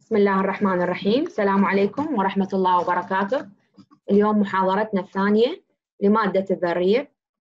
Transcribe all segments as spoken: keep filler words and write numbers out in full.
بسم الله الرحمن الرحيم. السلام عليكم ورحمة الله وبركاته. اليوم محاضرتنا الثانية لمادة الذرية.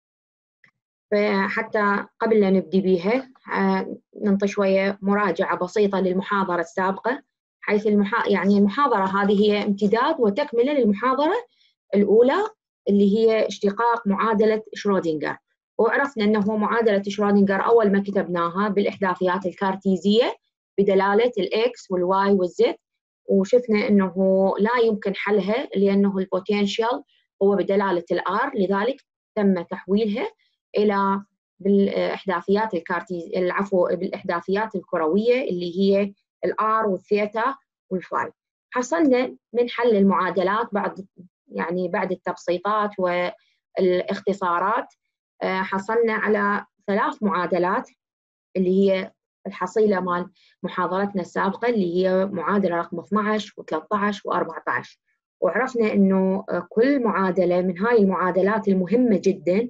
فحتى قبل لا نبدي بها ننطي شوية مراجعة بسيطة للمحاضرة السابقة، حيث المحا... يعني المحاضرة هذه هي امتداد وتكملة للمحاضرة الأولى اللي هي اشتقاق معادلة شرودنجر. وعرفنا أنه معادلة شرودنجر أول ما كتبناها بالإحداثيات الكارتيزية بدلالة الإكس والواي والزد، وشفنا أنه لا يمكن حلها لأنه البوتنشال هو بدلالة الآر، لذلك تم تحويلها إلى بالإحداثيات الكارتيز العفو بالإحداثيات الكروية اللي هي الآر والثيتا والفاي. حصلنا من حل المعادلات بعد يعني بعد التبسيطات والاختصارات حصلنا على ثلاث معادلات اللي هي الحصيلة مال محاضرتنا السابقة، اللي هي معادلة رقم اثنعش وثلاثطعش وأربعطعش. وعرفنا إنه كل معادلة من هاي المعادلات المهمة جدا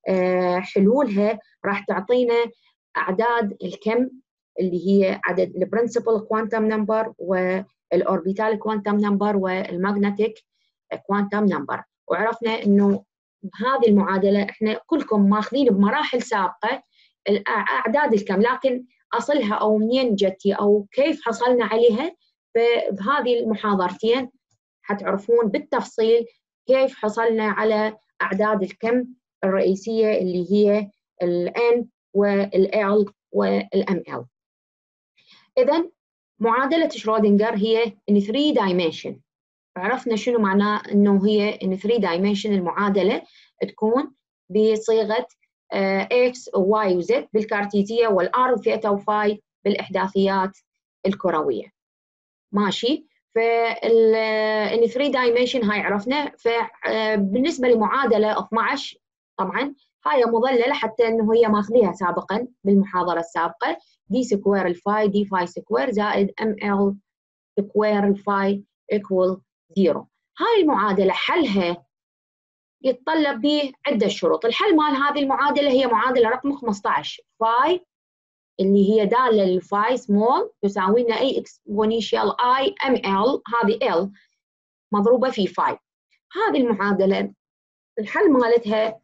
حلولها راح تعطينا أعداد الكم اللي هي عدد البرنسبل كوانتم نمبر والأوربيتال كوانتم نمبر والماغنتيك كوانتم نمبر. وعرفنا إنه هذه المعادلة إحنا كلكم ماخذين بمراحل سابقة أعداد الكم، لكن أصلها أو منين جتي أو كيف حصلنا عليها، فبهذه المحاضرتين حتعرفون بالتفصيل كيف حصلنا على أعداد الكم الرئيسية اللي هي ال N وال L وال M L. إذن معادلة شرودنجر هي in three dimension. عرفنا شنو معناه إنه هي in three dimension. المعادلة تكون بصيغة X و Y و Z بالكارتيزية والآر وثيتا وفاي بالإحداثيات الكروية. ماشي. فال in three dimension هاي عرفنا. فبالنسبة لمعادلة اثنعش طبعا هاي مظللة حتى إنه هي ماخذيها سابقا بالمحاضرة السابقة، دي سكوير الفاي دي فاي سكوير زائد ام ال سكوير الفاي equal زيرو. هاي المعادلة حلها يتطلب به عدة شروط. الحل مال هذه المعادلة هي معادلة رقم خمسطعش، فاي اللي هي دالة للفاي سمول تساوي لنا اي اكسبوننشال اي ام ال، هذه ال مضروبة في فاي. هذه المعادلة الحل مالتها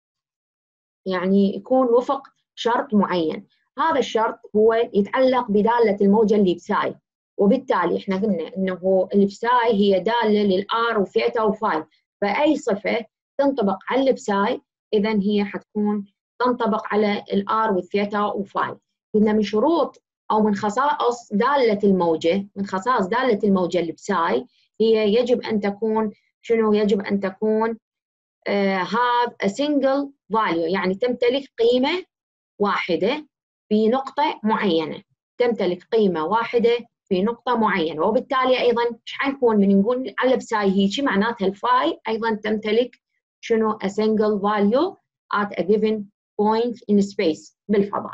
يعني يكون وفق شرط معين. هذا الشرط هو يتعلق بدالة الموجة اللي بساي، وبالتالي احنا قلنا انه البساي هي دالة للآر وثيتا وفاي، فأي صفة تنطبق على البساي إذا هي حتكون تنطبق على الآر والثيتا وفاي. قلنا من شروط أو من خصائص دالة الموجة، من خصائص دالة الموجة البساي هي يجب أن تكون شنو؟ يجب أن تكون uh, have a single value، يعني تمتلك قيمة واحدة في نقطة معينة، تمتلك قيمة واحدة في نقطة معينة. وبالتالي أيضا إيش حنكون من نقول على بساي هيجي معناتها الفاي أيضا تمتلك شنو؟ a single value at a given point in space بالفضاء.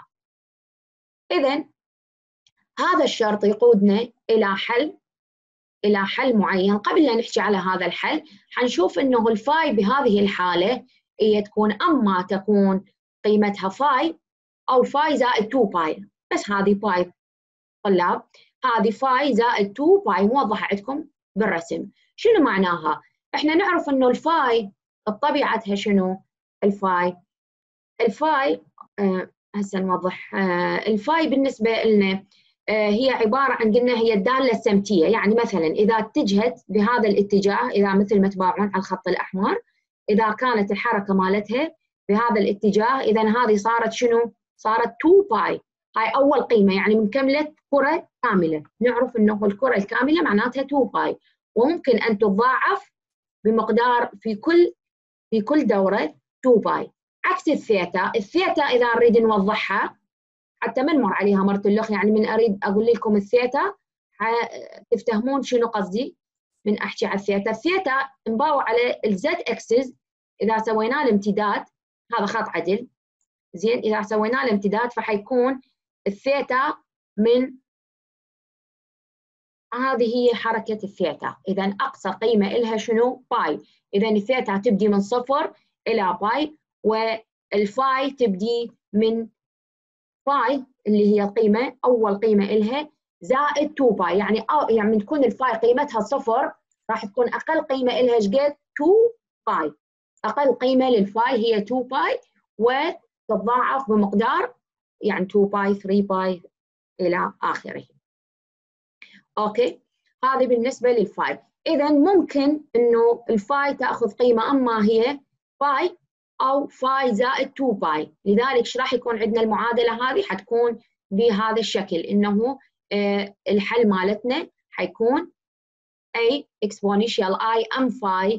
إذن هذا الشرط يقودنا إلى حل إلى حل معين. قبل لا نحكي على هذا الحل حنشوف إنه الفاي بهذه الحالة هي تكون أما تكون قيمتها فاي أو فاي زائد تو باي، بس هذه باي طلاب، هذه فاي زائد تو باي موضحة عندكم بالرسم. شنو معناها؟ إحنا نعرف إنه الفاي طبيعتها شنو؟ الفاي الفاي آه هسه نوضح. آه الفاي بالنسبة لنا آه هي عبارة عن قلنا هي الدالة السمتية، يعني مثلا إذا اتجهت بهذا الاتجاه، إذا مثل ما تباعون على الخط الأحمر، إذا كانت الحركة مالتها بهذا الاتجاه إذا هذه صارت شنو؟ صارت تو باي. هاي أول قيمة، يعني من كملة كرة كاملة. نعرف إنه الكرة الكاملة معناتها تو باي، وممكن أن تضاعف بمقدار في كل في كل دورة تو باي. عكس الثيتا، الثيتا إذا نريد نوضحها حتى ما نمر عليها مرة الأخ، يعني من أريد أقول لكم الثيتا تفتهمون شنو قصدي من أحكي على الثيتا. الثيتا نباوع على الزد اكسس، إذا سوينا له امتداد هذا خط عدل زين، إذا سوينا له امتداد فحيكون الثيتا من هذه هي حركة الثيتا. إذا أقصى قيمة إلها شنو؟ باي. إذا الثيتا تبدي من صفر إلى باي، والفاي تبدي من باي اللي هي القيمة أول قيمة إلها زائد تو باي، يعني أو يعني تكون الفاي قيمتها صفر راح تكون أقل قيمة إلها إيش قد؟ تو باي. أقل قيمة للفاي هي تو باي وتتضاعف بمقدار يعني تو باي ثري باي إلى آخره. أوكي، هذه بالنسبة للفاي. إذا ممكن إنه الفاي تأخذ قيمة أما هي باي أو فاي زائد تو باي، لذلك إيش راح يكون عندنا المعادلة هذه؟ حتكون بهذا الشكل، إنه آه الحل مالتنا حيكون A exponential I M phi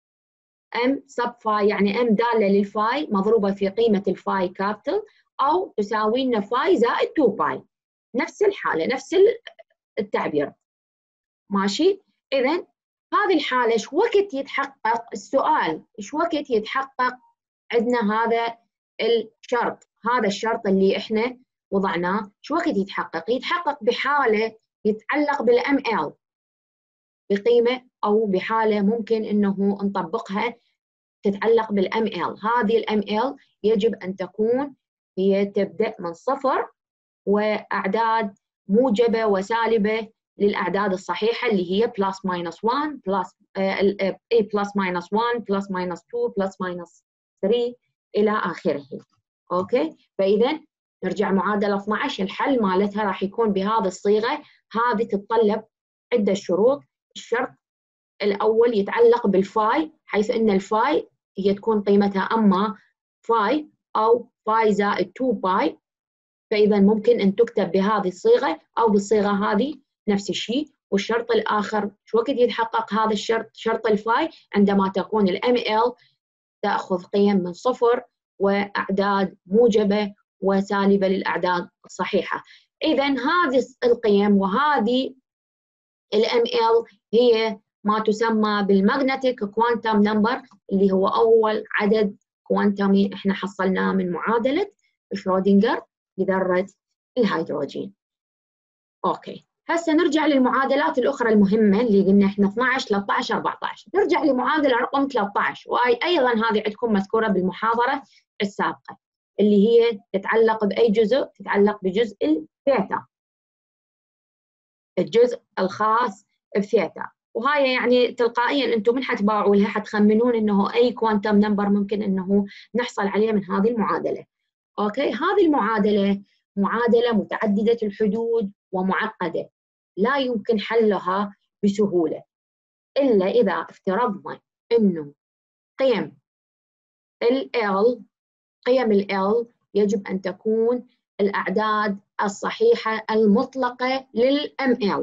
M sub phi، يعني M دالة للفاي مضروبة في قيمة الفاي كابيتال، أو تساوي لنا فاي زائد تو باي. نفس الحالة، نفس التعبير. ماشي؟ إذا هذه الحالة إيش وقت يتحقق السؤال؟ إيش وقت يتحقق عندنا هذا الشرط؟ هذا الشرط اللي إحنا وضعناه إيش وقت يتحقق؟ يتحقق بحالة يتعلق بالام ال بقيمة، أو بحالة ممكن إنه نطبقها تتعلق بالام ال. هذه الام ال يجب أن تكون هي تبدأ من صفر وأعداد موجبة وسالبة للأعداد الصحيحة اللي هي بلس ماينس واحد بلس A بلس ماينس واحد بلس ماينس اثنين بلس ماينس ثلاثة إلى آخره. أوكي، فإذا نرجع معادلة اثنعش، الحل مالتها راح يكون بهذه الصيغة. هذه تتطلب عدة شروط. الشرط الأول يتعلق بالفاي، حيث أن الفاي هي تكون قيمتها أما فاي أو فاي زائد تو باي، فإذا ممكن أن تكتب بهذه الصيغة أو بالصيغة هذه نفس الشيء. والشرط الآخر شو وقت يتحقق هذا الشرط؟ شرط الفاي عندما تكون الام ال تأخذ قيم من صفر وأعداد موجبة وسالبة للأعداد الصحيحة. إذا هذه القيم وهذه الام ال هي ما تسمى بالماغنتيك كوانتم نمبر، اللي هو أول عدد كوانتمي إحنا حصلناه من معادلة شرودنجر لذرة الهيدروجين. أوكي، هسه نرجع للمعادلات الأخرى المهمة اللي قلنا إحنا اثنعش ثلاثطعش أربعطعش. نرجع لمعادلة رقم ثلاثطعش، وهي أيضا هذه عندكم مذكورة بالمحاضرة السابقة، اللي هي تتعلق بأي جزء؟ تتعلق بجزء الثيتا، الجزء الخاص بثيتا. وهاي يعني تلقائيا انتم من حتباعوا لها حتخمنون انه اي كوانتم نمبر ممكن انه نحصل عليه من هذه المعادله. اوكي، هذه المعادله معادله متعدده الحدود ومعقده، لا يمكن حلها بسهوله الا اذا افترضنا انه قيم ال L قيم ال L يجب ان تكون الاعداد الصحيحه المطلقه للام ال.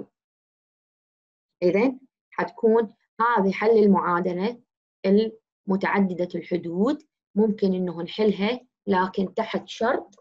إذا حتكون هذه حل المعادلة المتعددة الحدود، ممكن إنه نحلها لكن تحت شرط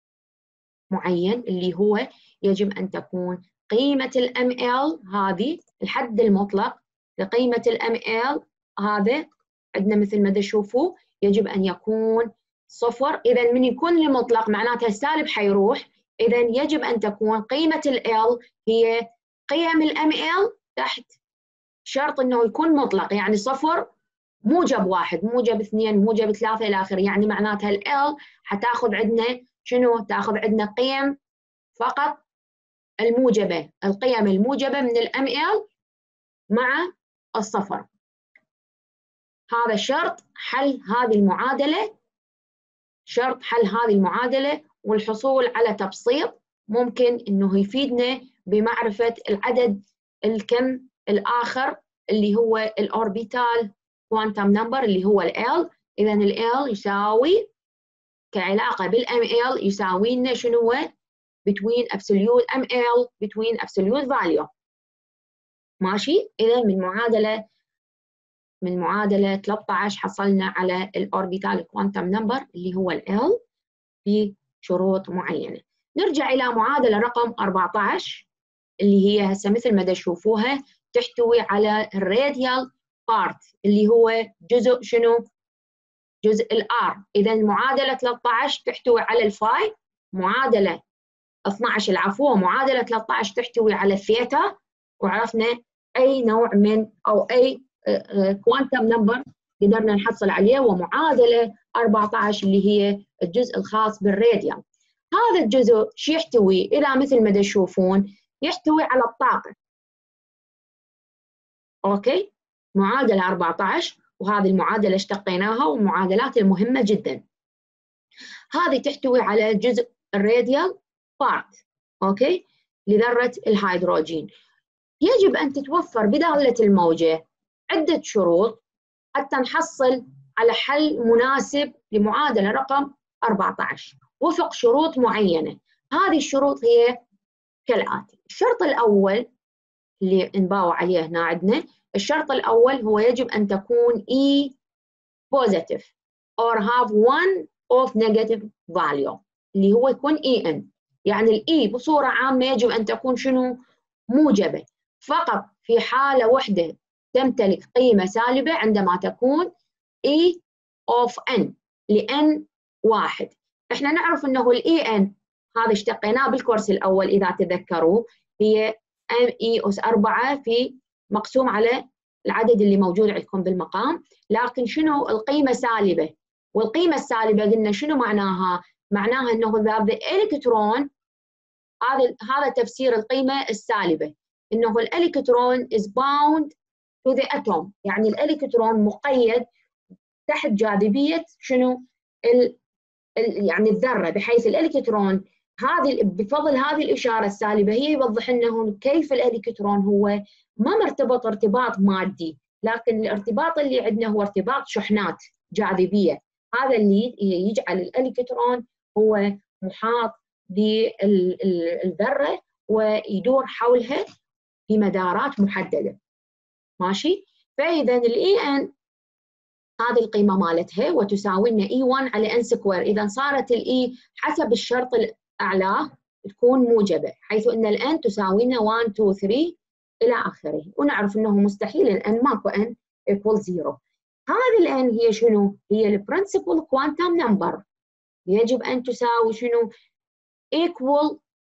معين، اللي هو يجب أن تكون قيمة الام ال هذه الحد المطلق لقيمة الام ال هذا عندنا مثل ما تشوفوا يجب أن يكون صفر. إذا من يكون لمطلق معناتها السالب حيروح، إذا يجب أن تكون قيمة ال L هي قيم الام ال تحت شرط انه يكون مطلق، يعني صفر موجب واحد موجب اثنين موجب ثلاثة الى اخره، يعني معناتها ال L حتاخذ عندنا شنو؟ تاخذ عندنا قيم فقط الموجبة، القيم الموجبة من الام ال مع الصفر. هذا شرط حل هذه المعادلة، شرط حل هذه المعادلة والحصول على تبسيط ممكن انه يفيدنا بمعرفة العدد الكم الآخر اللي هو الأوربيتال كوانتم نمبر اللي هو ال L. إذا ال L يساوي كعلاقة بالام ال يساوي لنا شنو هو؟ between absolute ام ال between absolute value. ماشي؟ إذا من معادلة من معادلة ثلاثطعش حصلنا على الأوربيتال كوانتم نمبر اللي هو ال L بشروط معينة. نرجع إلى معادلة رقم أربعطعش اللي هي هسه مثل ما تشوفوها تحتوي على الراديال بارت اللي هو جزء شنو؟ جزء الار. اذا المعادله ثلاثطعش تحتوي على الفاي، معادله اثنعش العفو معادله ثلاثطعش تحتوي على الثيتا، وعرفنا اي نوع من او اي كوانتم نمبر قدرنا نحصل عليه. ومعادله أربعطعش اللي هي الجزء الخاص بالراديال. هذا الجزء شو يحتوي؟ اذا مثل ما تشوفون يحتوي على الطاقة. أوكي، معادلة أربعة عشر، وهذه المعادلة اشتقيناها والمعادلات المهمة جدا. هذه تحتوي على جزء الراديال بارت، أوكي، لذرة الهيدروجين. يجب أن تتوفر بدالة الموجة عدة شروط حتى نحصل على حل مناسب لمعادلة رقم أربعة عشر وفق شروط معينة. هذه الشروط هي كالآتي. الشرط الأول اللي نباوع عليه هنا عندنا، الشرط الأول هو يجب أن تكون E positive or have one of negative value، اللي هو يكون إي إن. يعني الإي بصورة عامة يجب أن تكون شنو؟ موجبة. فقط في حالة واحدة تمتلك قيمة سالبة عندما تكون E of N لN واحد. احنا نعرف انه الاي ان هذا اشتقيناه بالكورس الاول اذا تذكروا، هي ام اي اس أربعة في مقسوم على العدد اللي موجود عندكم بالمقام. لكن شنو القيمة سالبة؟ والقيمة السالبة قلنا شنو معناها؟ معناها انه ذا الالكترون، هذا هذا تفسير القيمة السالبة، انه الالكترون is bound to the atom، يعني الالكترون مقيد تحت جاذبية شنو؟ ال ال يعني الذرة، بحيث الالكترون هذه بفضل هذه الإشارة السالبة هي يوضح لنا كيف الالكترون هو ما مرتبط ارتباط مادي، لكن الارتباط اللي عندنا هو ارتباط شحنات جاذبية. هذا اللي يجعل الالكترون هو محاط بالذرة ويدور حولها في مدارات محددة. ماشي؟ فإذا الاي ان هذه القيمة مالتها وتساوي لنا إي واحد على إن سكوير. إذا صارت الإي حسب الشرط الأعلى تكون موجبة، حيث أن الإن تساوي لنا واحد اثنين ثلاثة إلى آخره. ونعرف أنه مستحيل الإن ماكو إن equal زيرو. هذه الإن هي شنو؟ هي البرنسبل كوانتم نمبر. يجب أن تساوي شنو؟ equal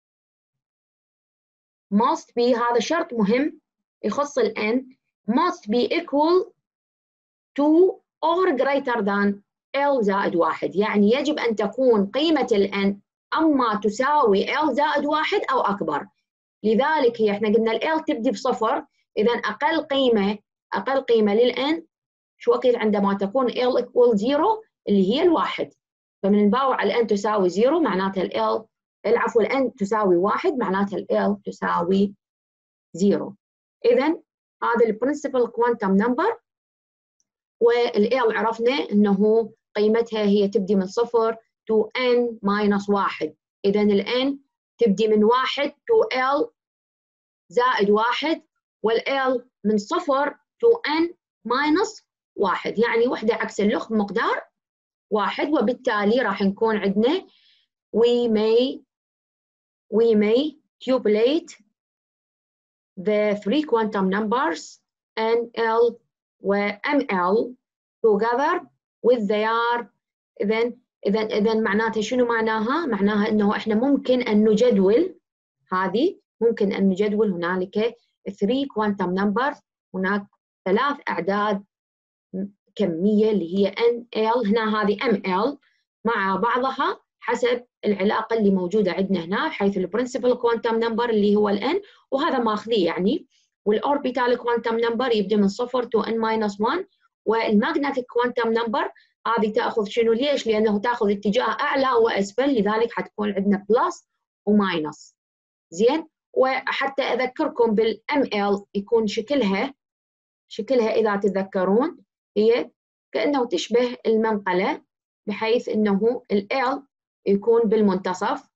must be، هذا شرط مهم يخص الإن، must be equal to or greater than L زائد واحد. يعني يجب أن تكون قيمة ال N أما تساوي L زائد واحد أو أكبر. لذلك هي احنا قلنا ال L تبدي بصفر، إذا أقل قيمة أقل قيمة لل N شو وقت؟ عندما تكون L equal زيرو اللي هي الواحد. فمن نباوع ال N تساوي زيرو معناتها ال L العفو ال N تساوي واحد معناتها ال L تساوي زيرو. إذا هذا ال principal quantum number. والال عرفنا انه قيمتها هي تبدي من صفر to n minus واحد. اذا الان تبدي من واحد to l زائد واحد، والال من صفر to n minus واحد، يعني وحده عكس الاخت مقدار واحد. وبالتالي راح نكون عندنا we may we may tubulate the three quantum numbers N L و M L together with their. إذا إذا إذا معناتها شنو معناها؟ معناها إنه إحنا ممكن أن نجدول هذه، ممكن أن نجدول هنالك three quantum numbers، هناك ثلاث أعداد كمية اللي هي N L، هنا هذه M L مع بعضها حسب العلاقة اللي موجودة عندنا هنا، حيث البرنسبل كوانتم نمبر اللي هو ال N وهذا ماخذيه يعني، والأوربيتال كوانتم نمبر يبدأ من صفر to N minus واحد، والماغنتيك كوانتم نمبر هذه تأخذ شنو؟ ليش؟ لأنه تأخذ اتجاه أعلى وأسفل، لذلك حتكون عندنا بلس وماينس. زين؟ وحتى أذكركم بالام ال يكون شكلها شكلها إذا تتذكرون هي كأنه تشبه المنقلة، بحيث أنه ال L يكون بالمنتصف.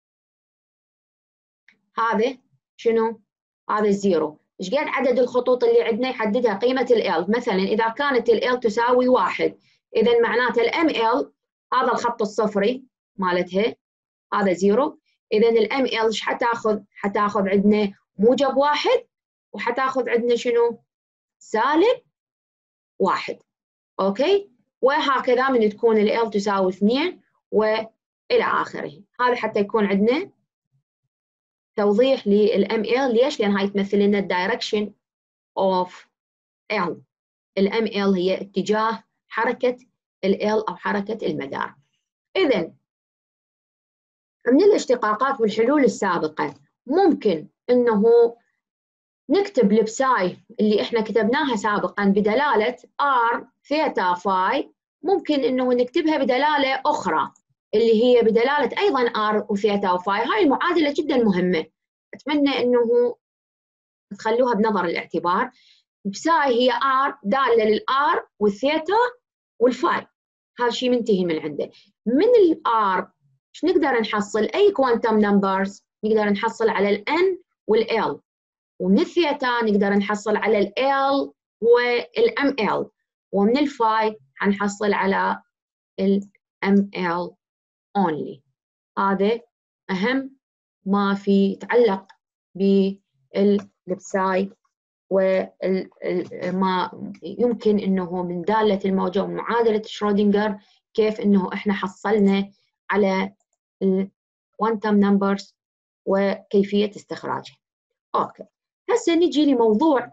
هذا شنو؟ هذا الزيرو. إيش قد عدد الخطوط اللي عندنا يحددها قيمة ال L. مثلا إذا كانت ال L تساوي واحد، إذا معناته ال M L هذا الخط الصفري مالتها هذا زيرو. إذا ال M L إيش حتاخذ؟ حتاخذ عندنا موجب واحد، وحتاخذ عندنا شنو؟ سالب واحد. أوكي؟ وهكذا من تكون ال L تساوي اثنين وإلى آخره. هذا حتى يكون عندنا توضيح للام ال. ليش؟ لان هاي تمثل لنا الدايركشن اوف ال. الام ال هي اتجاه حركه ال او حركه المدار. اذا من الاشتقاقات والحلول السابقه ممكن انه نكتب البساي اللي احنا كتبناها سابقا بدلاله ار ثيتا فاي، ممكن انه نكتبها بدلاله اخرى اللي هي بدلاله ايضا ار وثيتا وفاي. هاي المعادله جدا مهمه، اتمنى انه تخلوها بنظر الاعتبار. البساي هي ار داله للار والثيتا والفاي، هذا شيء منتهي من عنده. من الار ايش نقدر نحصل؟ اي كوانتم نمبرز نقدر نحصل على الان والال، ومن الثيتا نقدر نحصل على ال L والام ال، ومن الفاي حنحصل على ال ام ال only. هذا أهم ما في يتعلق بالبساي وما يمكن أنه من دالة الموجة ومعادلة شرودنجر كيف أنه إحنا حصلنا على الكوانتم نمبرز وكيفية استخراجها. أوكي، هسه نجي لموضوع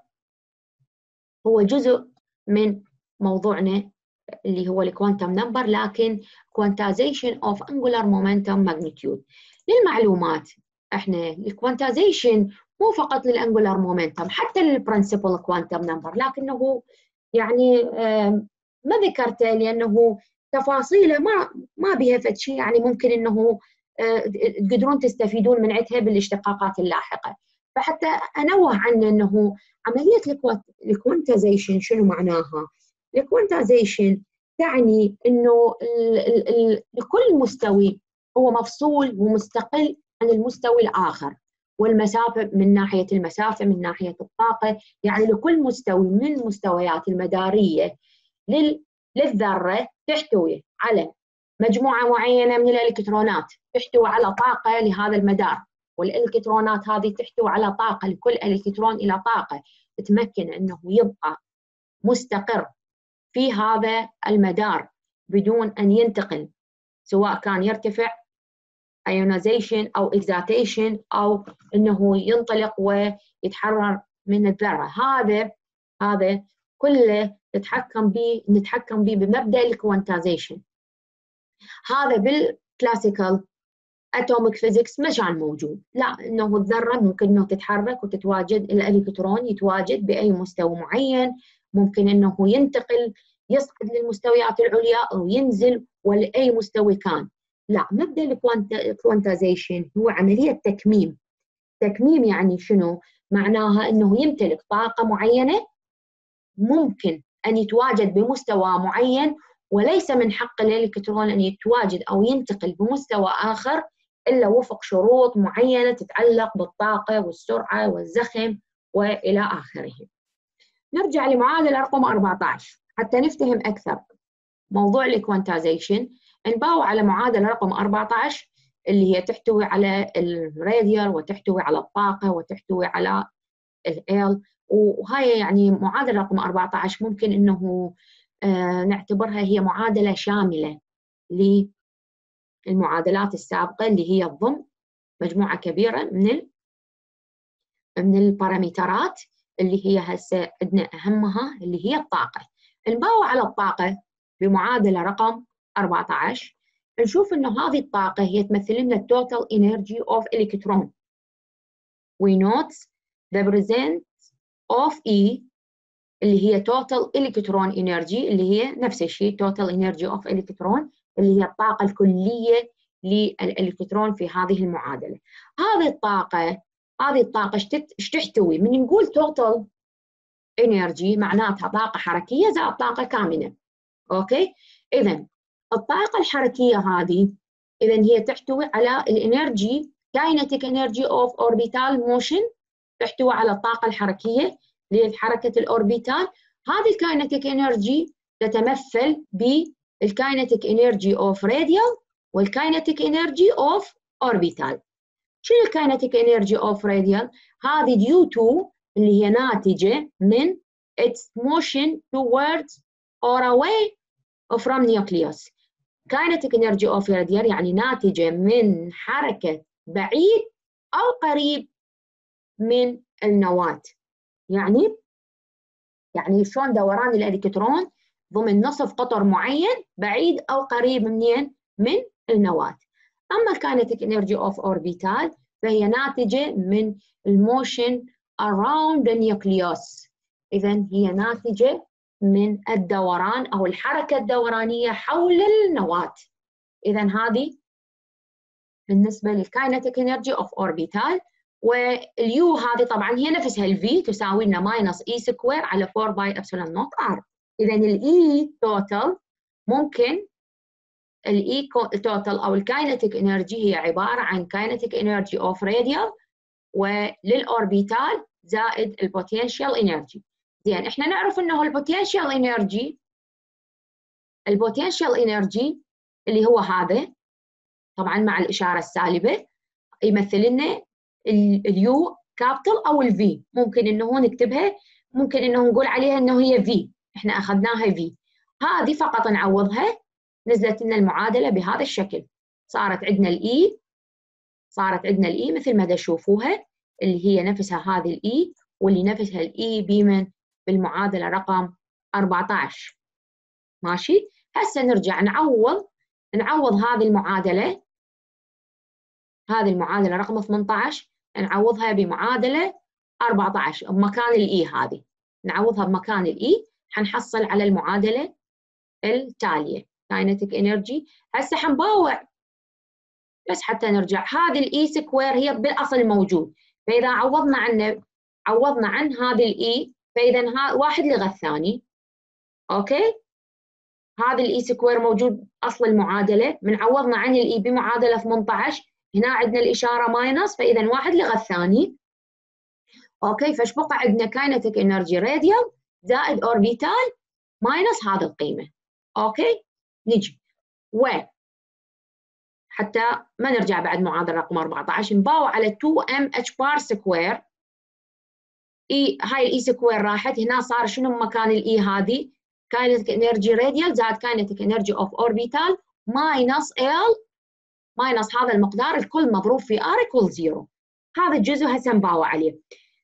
هو جزء من موضوعنا اللي هو الكوانتم نمبر، لكن quantization of angular momentum magnitude. للمعلومات احنا الكوانتايزيشن مو فقط للانجولار مومنتم، حتى للبرنسبل كوانتم نمبر، لكنه يعني ما ذكرته لانه تفاصيله ما ما بها فد شيء، يعني ممكن انه تقدرون تستفيدون من عندها بالاشتقاقات اللاحقه. فحتى انوه عنه انه عمليه الكوانتايزيشن شنو معناها؟ الكوانتايزيشن تعني انه لكل مستوي هو مفصول ومستقل عن المستوى الآخر، والمسافة من ناحية المسافة من ناحية الطاقة، يعني لكل مستوى من المستويات المدارية للذرة تحتوي على مجموعة معينة من الإلكترونات، تحتوي على طاقة لهذا المدار، والإلكترونات هذه تحتوي على طاقة، لكل إلكترون إلى طاقة تمكن أنه يبقى مستقر في هذا المدار بدون أن ينتقل، سواء كان يرتفع ionization أو excitation أو أنه ينطلق ويتحرر من الذرة. هذا هذا كله نتحكم به نتحكم به بمبدأ الكوانتايزيشن. هذا بالكلاسيكال اتوميك فيزيكس مش عن موجود، لا، انه الذره ممكن انه تتحرك وتتواجد، الالكترون يتواجد باي مستوى معين، ممكن انه ينتقل يصعد للمستويات العليا او ينزل ولاي مستوى كان. لا، مبدا الكوانتايزيشن هو عمليه تكميم. تكميم يعني شنو؟ معناها انه يمتلك طاقه معينه ممكن ان يتواجد بمستوى معين، وليس من حق الالكترون ان يتواجد او ينتقل بمستوى اخر الا وفق شروط معينه تتعلق بالطاقه والسرعه والزخم والى اخره. نرجع لمعادله رقم أربعة عشر حتى نفتهم اكثر موضوع الكوانتايزيشن. نباوع على معادله رقم أربعة عشر اللي هي تحتوي على الراديال وتحتوي على الطاقه وتحتوي على ال، وهاي يعني معادله رقم أربعة عشر ممكن انه آه نعتبرها هي معادله شامله للمعادلات السابقه اللي هي تضم مجموعه كبيره من من البارامترات اللي هي هسه عندنا اهمها اللي هي الطاقه. نباوع على الطاقه بمعادله رقم أربعة عشر، نشوف انه هذه الطاقه هي تمثل لنا التوتال انرجي اوف الكترون. we note the present of E اللي هي total electron energy اللي هي نفس الشيء total energy of electron اللي هي الطاقة الكلية للإلكترون في هذه المعادلة. هذه الطاقة هذه الطاقة ايش تحتوي؟ من نقول total energy معناتها طاقة حركية زائد طاقة كامنة. اوكي؟ إذا الطاقة الحركية هذه إذا هي تحتوي على الانرجي kinetic energy of orbital motion، تحتوي على الطاقة الحركية لحركة الأوربيتال. هذه الكاينتيك انرجي تتمثل بالكاينتيك انرجي اوف راديال والكاينتيك انرجي اوف اوربيتال. شنو الكاينتيك انرجي اوف راديال؟ هذه due to اللي هي ناتجة من its motion towards or away from nucleus. kinetic energy of radial يعني ناتجة من حركة بعيد أو قريب من النواة. يعني يعني شلون دوران الالكترون ضمن نصف قطر معين بعيد او قريب منين؟ من النواة. اما الكاينتيك انرجي اوف اوربيتال فهي ناتجة من الموشن around the nucleus. إذن هي ناتجة من الدوران أو الحركة الدورانية حول النواة. إذن هذه بالنسبة للكاينتيك انرجي اوف اوربيتال. واليو هذه طبعا هي نفسها الفي تساوي لنا ماينس اي سكوير على أربعة باي ابسلون نوت ار. اذا الاي توتال ممكن الاي توتال او الكاينتيك انرجي هي عباره عن كاينتيك انرجي اوف راديال وللاوربيتال زائد البوتنشال انرجي. زين احنا نعرف انه البوتنشال انرجي البوتنشال انرجي اللي هو هذا طبعا مع الاشاره السالبه يمثل لنا اليو كابيتال او الفي. ممكن انه نكتبها، ممكن انه نقول عليها انه هي في، احنا اخذناها في. هذه فقط نعوضها، نزلت لنا المعادله بهذا الشكل. صارت عندنا الاي صارت عندنا الاي مثل ما تشوفوها اللي هي نفسها هذه الاي واللي نفسها الاي بمن بالمعادله رقم أربعة عشر. ماشي. هسه نرجع نعوض نعوض هذه المعادله هذه المعادله رقم ثمانية عشر نعوضها بمعادله أربعة عشر بمكان الاي. هذه نعوضها بمكان الاي حنحصل على المعادله التاليه كاينتيك انرجي. هسه حنباوع بس حتى نرجع. هذه الاي سكوير هي بالاصل موجود، فاذا عوضنا عنه عوضنا عن هذه الاي فاذا واحد لغى الثاني. اوكي. هذا الاي سكوير موجود اصل المعادله، من عوضنا عن الاي بمعادله ثمانية عشر هنا عندنا الاشاره ماينس، فاذا واحد لغى الثاني. اوكي. فايش بقى عندنا؟ كاينتيك انرجي راديال زائد اوربيتال ماينس هذه القيمه. اوكي. نجي و حتى ما نرجع بعد معادله رقم أربعة عشر نباوع على اثنين ام اتش بار سكوير. اي هاي الاي سكوير راحت، هنا صار شنو مكان الاي هذه؟ كاينتيك انرجي راديال زائد كاينتيك انرجي اوف اوربيتال ماينس ال ماينس هذا المقدار الكل مضروب في ار يكول زيرو. هذا الجزء هسه نباوع عليه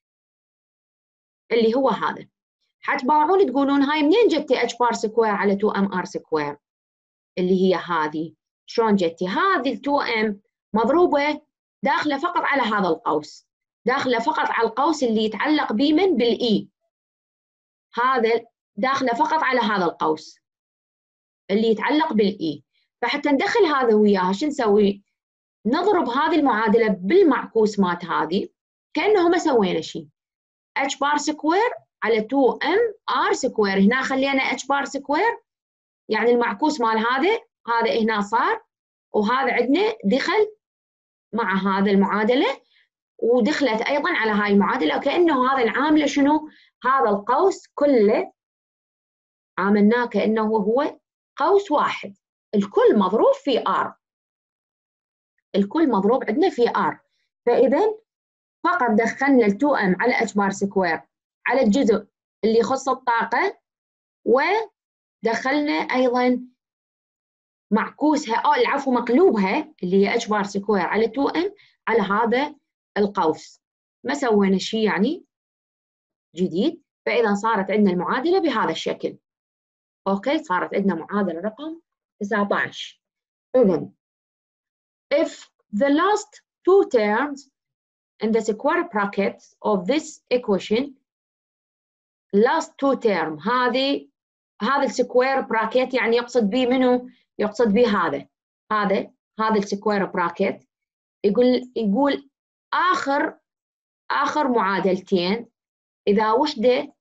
اللي هو هذا. حتباوعون تقولون هاي منين جبتي اتش بار سكوير على اثنين ام ار سكوير اللي هي هذه؟ شلون جبتي؟ هذه ال اثنين ام مضروبه داخله فقط على هذا القوس، داخله فقط على القوس اللي يتعلق بمن بالاي. هذا داخله فقط على هذا القوس اللي يتعلق بالاي. فحتى ندخل هذا وياها شو نسوي؟ نضرب هذه المعادله بالمعكوس مات هذه كانه ما سوينا شيء. اتش بار سكوير على اثنين ام ار سكوير، هنا خلينا اتش بار سكوير يعني المعكوس مال هذا هذا هنا صار، وهذا عندنا دخل مع هذا المعادله ودخلت ايضا على هاي المعادله، كانه هذا العامله شنو؟ هذا القوس كله عاملناه كانه هو قوس واحد، الكل مضروب في ار، الكل مضروب عندنا في ار. فاذا فقط دخلنا ال اثنين ام على اتش بار سكوير على الجزء اللي يخص الطاقه، ودخلنا ايضا معكوسها او العفو مقلوبها اللي هي اتش بار سكوير على اثنين ام على هذا القوس. ما سوينا شيء يعني جديد. فاذا صارت عندنا المعادله بهذا الشكل. اوكي. صارت عندنا معادله رقم تسعة عشر. اذا if the last two terms in the square brackets of this equation last two term هذه هذا السكوير براكت يعني يقصد به منو؟ يقصد به هذا هذا هذا السكوير براكت. يقول يقول اخر اخر معادلتين اذا وحده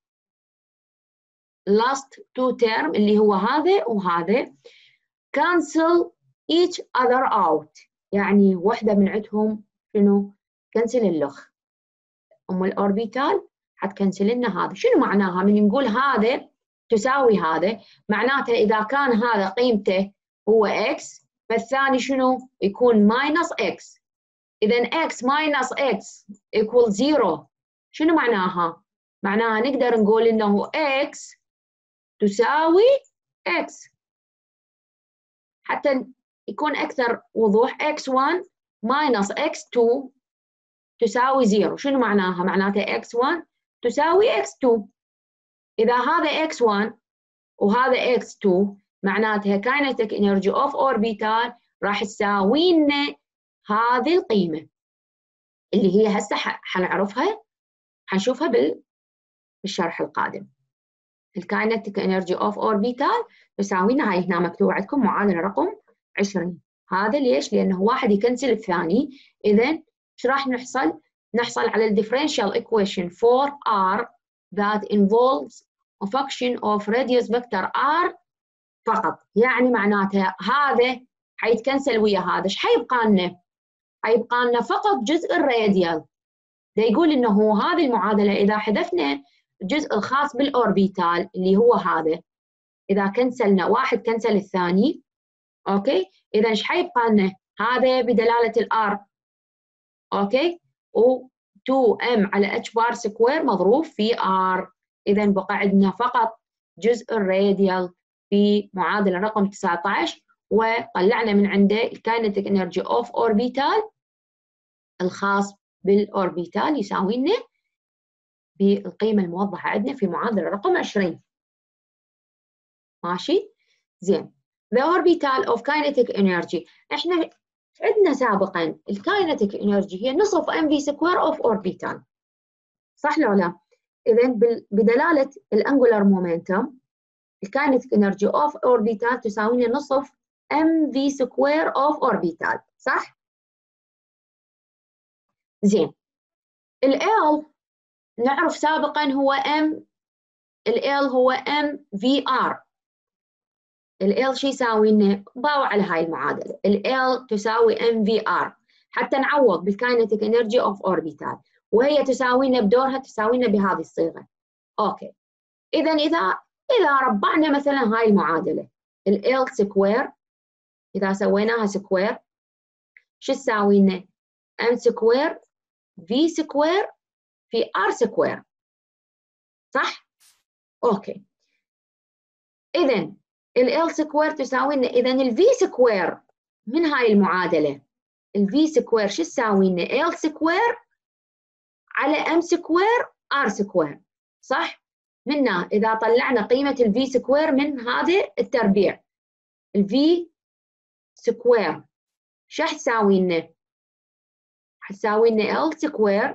last two term اللي هو هذا وهذا cancel each other out، يعني وحده من عندهم شنو؟ كنسل اللخ. ام الاوربيتال حتكنسل لنا هذا. شنو معناها؟ من نقول هذا تساوي هذا معناته اذا كان هذا قيمته هو x فالثاني شنو؟ يكون ماينس x. اذا x ماينس x equal زيرو. شنو معناها؟ معناها نقدر نقول انه x تساوي x. حتى يكون اكثر وضوح إكس واحد ماينس إكس اثنين تساوي زيرو. شنو معناها؟ معناته إكس واحد تساوي إكس اثنين. اذا هذا إكس واحد وهذا إكس اثنين معناتها كاينتيك انرجي اوف اوربيتال راح تساوي لنا هذه القيمه. اللي هي هسه حنعرفها، حنشوفها بالشرح القادم. الكاينتيك انرجي اوف اوربيتال تساوي لنا، هاي هنا مكتوب عندكم معادله رقم عشرين. هذا ليش؟ لانه واحد يكنسل الثاني. اذا ايش راح نحصل؟ نحصل على الديفرنشال ايكويشن فور r that involves a function of radius vector r فقط. يعني معناتها هذا حيتكنسل ويا هذا، ايش حيبقى لنا؟ حيبقى لنا فقط جزء الراديال. ده يقول انه هذه المعادله اذا حذفنا الجزء الخاص بالاوربيتال اللي هو هذا، اذا كنسلنا واحد كنسل الثاني، اوكي، اذا ايش حيبقى لنا؟ هذا بدلاله الار، اوكي، و تو ام على اتش بار سكوير مضروب في ار. اذا بقى عندنا فقط جزء الراديال في معادله رقم تسعة عشر، وطلعنا من عنده الكاينتيك انرجي اوف اوربيتال الخاص بالاوربيتال يساوي لنا بالقيمه الموضحه عندنا في معادله رقم عشرين. ماشي؟ زين. The orbital of kinetic energy، احنا عندنا سابقا الكاينتيك انرجي هي نصف ام في سكوير اوف اوربيتال، صح لو لا؟ اذا بدلاله الانجولار مومنتم الكاينتيك انرجي اوف اوربيتال تساوي لنا نصف ام في سكوير اوف اوربيتال، صح؟ زين. ال L نعرف سابقا هو ام، ال L هو ام في ار. ال L شو يساوي لنا؟ باو على هاي المعادله، ال L تساوي ام في ار حتى نعوض بالكاينتيك انرجي اوف اوربيتال، وهي تساوي لنا بدورها تساوي لنا بهذه الصيغه. اوكي. اذا اذا اذا ربعنا مثلا هاي المعادله ال L سكوير، اذا سويناها سكوير شو تساوي لنا؟ ام سكوير في سكوير في ار سكوير، صح؟ اوكي. اذا ال L سكوير تساوي لنا، اذا ال V سكوير من هاي المعادله ال V سكوير شو تساوي لنا؟ L سكوير على M سكوير R سكوير، صح؟ منا اذا طلعنا قيمه ال V سكوير من هذا التربيع، ال V سكوير شو حتساوي لنا؟ حتساوي لنا L سكوير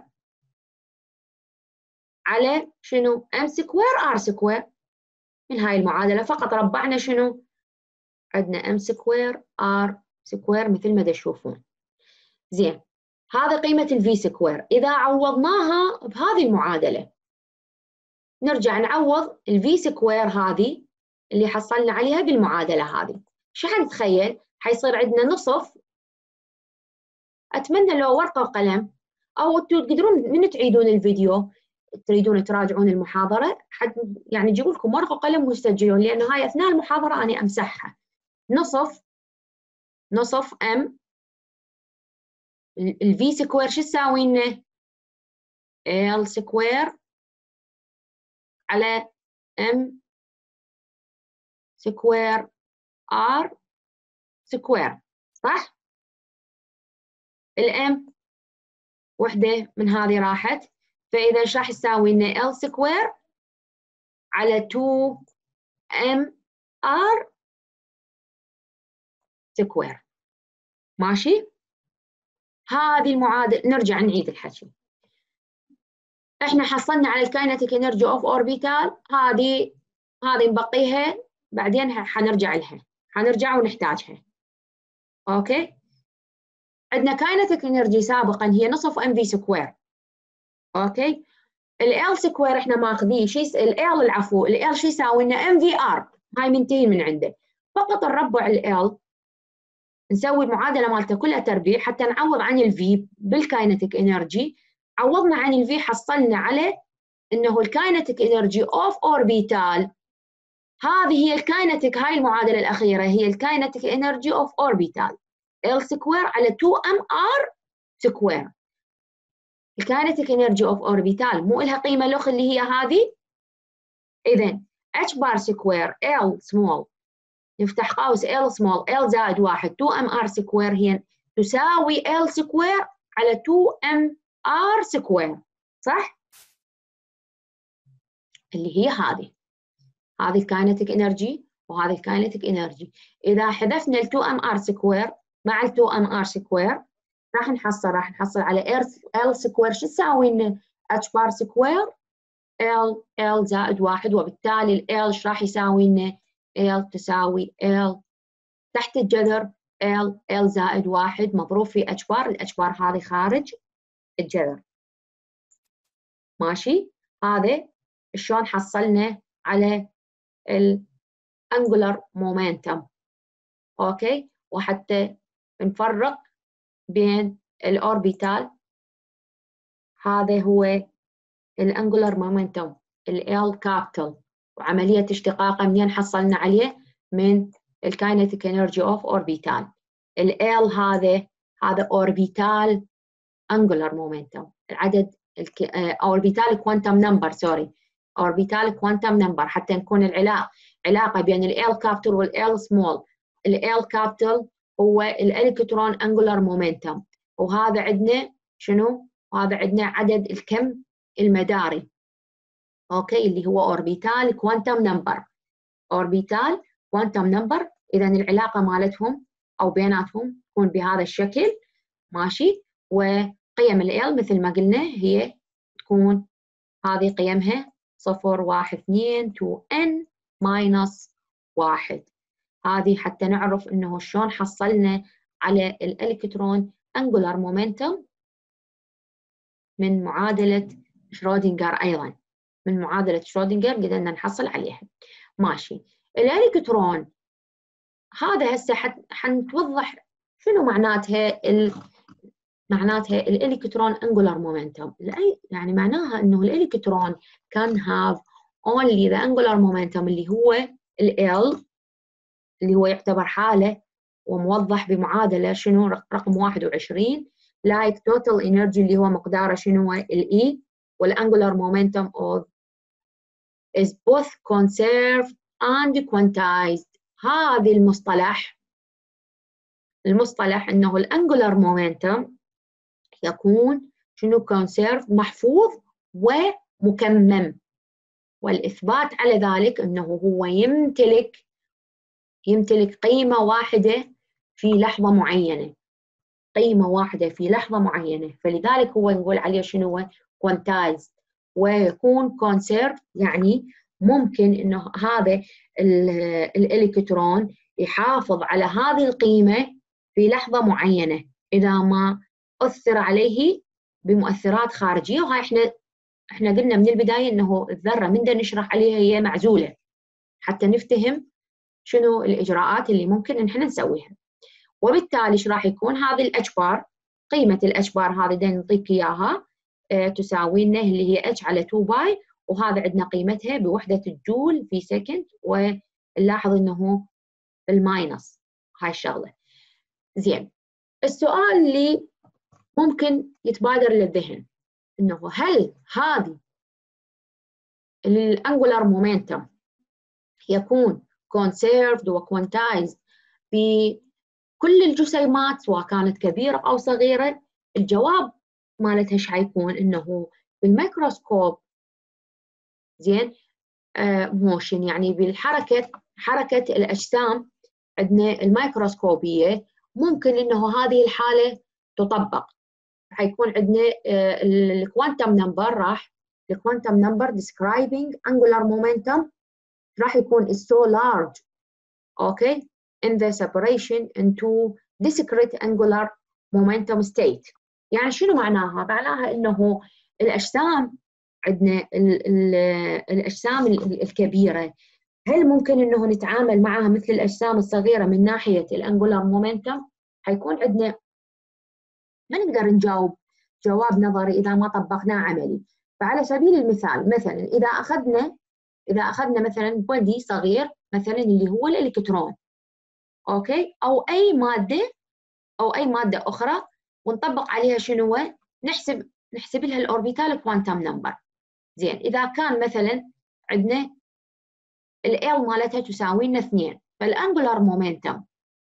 على شنو؟ M سكوير R سكوير. من هاي المعادله فقط ربعنا شنو؟ عندنا M سكوير R سكوير مثل ما تشوفون. زين. هذا قيمة الفي سكوير. إذا عوضناها بهذه المعادلة نرجع نعوض الفي سكوير هذه اللي حصلنا عليها بالمعادلة هذه، شو حنتخيل؟ حيصير عندنا نصف. أتمنى لو ورقة وقلم، أو تقدرون من تعيدون الفيديو تريدون تراجعون المحاضرة حد يعني جيبوا لكم ورقة وقلم وتسجلون، لأن هاي أثناء المحاضرة أنا أمسحها. نصف نصف ام الفي سكوير شو تساوي لنا؟ ال سكوير على ام سكوير ار سكوير، صح؟ الام وحده من هذه راحت، فاذا ايش راح يساوي لنا؟ ال سكوير على تو ام ار سكوير. ماشي؟ هذه المعادله. نرجع نعيد الحكي. احنا حصلنا على الكاينتيك انرجي اوف اوربيتال، هذه هذه نبقيها بعدين حنرجع لها، حنرجع ونحتاجها. اوكي؟ عندنا كاينتيك انرجي سابقا هي نصف ام في سكوير. اوكي؟ ال سكوير احنا ماخذيه شيء، ال العفو ال شو يساوي لنا؟ ام في ار، هاي منتهي من عنده، فقط نربع ال نسوي المعادله مالته كلها تربيع حتى نعوض عن الفي بالكاينتيك انرجي. عوضنا عن الفي حصلنا على انه الكاينتيك انرجي اوف اوربيتال، هذه هي الكاينتيك، هاي المعادله الاخيره هي الكاينتيك انرجي اوف اوربيتال ال سكوير على تو ام ار سكوير. الكاينتيك انرجي اوف اوربيتال مو لها قيمه لوخ اللي هي هذه. اذا اتش بار سكوير ال سمول نفتح قوس ال سمول ال زائد واحد تو ام ار سكوير هي تساوي ال سكوير على تو ام ار سكوير، صح؟ اللي هي هذه هذه الكاينتيك انرجي وهذه الكاينتيك انرجي. اذا حذفنا ال تو ام ار سكوير مع ال تو ام ار سكوير راح نحصل راح نحصل على ال سكوير. شو تساوي لنا؟ اتش بار سكوير ال ال زائد واحد، وبالتالي ال ايش راح يساوي لنا؟ ال تساوي ال تحت الجذر ال ال زائد واحد مضروب في اتش بار، الاتش بار هذه خارج الجذر. ماشي؟ هذا شلون حصلنا على الانجولار مومنتم. اوكي، وحتى نفرق بين الاوربيتال، هذا هو الانجولار مومنتم ال كابيتال، وعمليه اشتقاقه منين حصلنا عليه؟ من الكاينيتيك انرجي اوف اوربيتال. ال هذا هذا اوربيتال انجولار مومنتم، العدد اوربيتال كوانتم نمبر سوري اوربيتال كوانتم نمبر، حتى نكون العلاقه علاقه بين ال كابيتال وال سمول. ال كابيتال هو الالكترون انجولار مومنتم، وهذا عندنا شنو؟ وهذا عندنا عدد الكم المداري. اوكي، اللي هو اوربيتال كوانتم نمبر. اوربيتال كوانتم نمبر، اذا العلاقه مالتهم او بيناتهم تكون بهذا الشكل. ماشي؟ وقيم ال مثل ما قلنا هي تكون هذه قيمها صفر واحد اثنين تو ان ماينس واحد. هذه حتى نعرف انه شلون حصلنا على الالكترون انجولار مومنتم من معادله شرودنجر. ايضا من معادله شرودنجر قدرنا نحصل عليها. ماشي، الالكترون هذا هسه حنتوضح شنو معناتها ال... معناتها الالكترون انجولار مومنتم. يعني معناها انه الالكترون كان هاف only the angular momentum اللي هو ال L، اللي هو يعتبر حاله وموضح بمعادله شنو؟ رقم واحد وعشرين، like total energy اللي هو مقداره شنو؟ ال E، والانجولار momentum of is both conserved and quantized. هذه المصطلح المصطلح انه الانجولار مومنتم يكون شنو؟ conserved، محفوظ ومكمم، والاثبات على ذلك انه هو يمتلك يمتلك قيمه واحده في لحظه معينه، قيمه واحده في لحظه معينه، فلذلك هو نقول عليه شنو؟ quantized. ويكون conserved يعني ممكن انه هذا الالكترون يحافظ على هذه القيمه في لحظه معينه اذا ما اثر عليه بمؤثرات خارجيه. وهاي احنا احنا قلنا من البدايه انه الذره من بدنا نشرح عليها هي معزوله حتى نفتهم شنو الاجراءات اللي ممكن ان احنا نسويها. وبالتالي ايش راح يكون؟ هذه الاتش بار، قيمه الاتش بار هذه بدنا نعطيك اياها اه تساوي لنا اللي هي اتش على اثنين باي، وهذا عندنا قيمتها بوحده الجول في سكند، ونلاحظ انه الماينس هاي الشغله. زين، السؤال اللي ممكن يتبادر للذهن انه هل هذه الانجولار مومنتم يكون conserved وكوانتايزد في كل الجسيمات سواء كانت كبيره او صغيره؟ الجواب مالتها ايش حيكون؟ انه بالميكروسكوب زين آه موشن، يعني بالحركه حركه الاجسام عندنا الميكروسكوبيه، ممكن انه هذه الحاله تطبق. حيكون عندنا آه الكوانتم نمبر، راح الكوانتم نمبر describing angular momentum راح يكون is so large okay in the separation into discrete angular momentum state. يعني شنو معناها؟ معناها انه الاجسام عندنا ال ال الاجسام الكبيره هل ممكن انه نتعامل معها مثل الاجسام الصغيره من ناحيه الانجولار مومنتم؟ حيكون عندنا ما نقدر نجاوب جواب نظري اذا ما طبقناه عملي. فعلى سبيل المثال مثلا اذا اخذنا اذا اخذنا مثلا بودي صغير مثلا اللي هو الالكترون اوكي، او اي ماده او اي ماده اخرى، ونطبق عليها شنو؟ نحسب نحسب لها الاوربيتال كوانتم نمبر. زين، اذا كان مثلا عندنا ال مالتها تساوي لنا اثنين، فالانجولار مومنتم